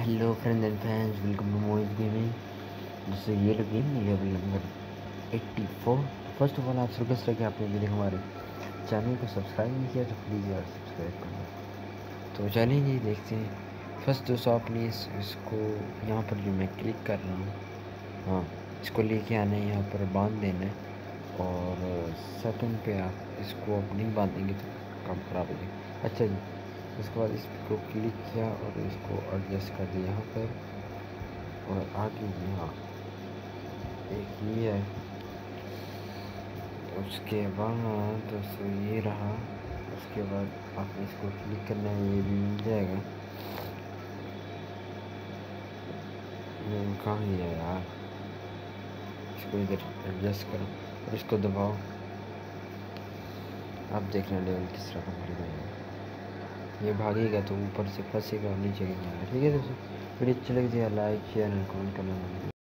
Hello friends and fans, welcome to Moiz gaming. दोस्तों ये game level number 84। First of all आपसे request है कि आपने अभी तक हमारे चैनल को सब्सक्राइब नहीं किया तो प्लीज़ यार सब्सक्राइब करना। तो चलिए जी देखते हैं। फर्स्ट दोस्तों आपने इसको यहाँ पर जो मैं क्लिक कर रहा हूँ, हाँ इसको लेके आना है, यहाँ पर बांध देना है। और सेकंड पे आप इसको अब नहीं बांधेंगे तो काम खराब हो जाएगा। अच्छा जी, उसके बाद इसको क्लिक किया और इसको एडजस्ट कर दिया यहाँ पर और आगे यहाँ एक ये है। उसके बाद दोस्तों ये रहा। उसके बाद आपने इसको क्लिक करना है, ये भी मिल जाएगा। कहाँ है यार, इसको इधर एडजस्ट करो और इसको दबाओ। आप देखना लेवल किस तरह का बढ़ जाएगा। ये भागेगा तो ऊपर से फंसेगा और नीचे गिर जाएगा। ठीक है दोस्तों, वीडियो अच्छी लगी तो लाइक शेयर एंड कमेंट करना।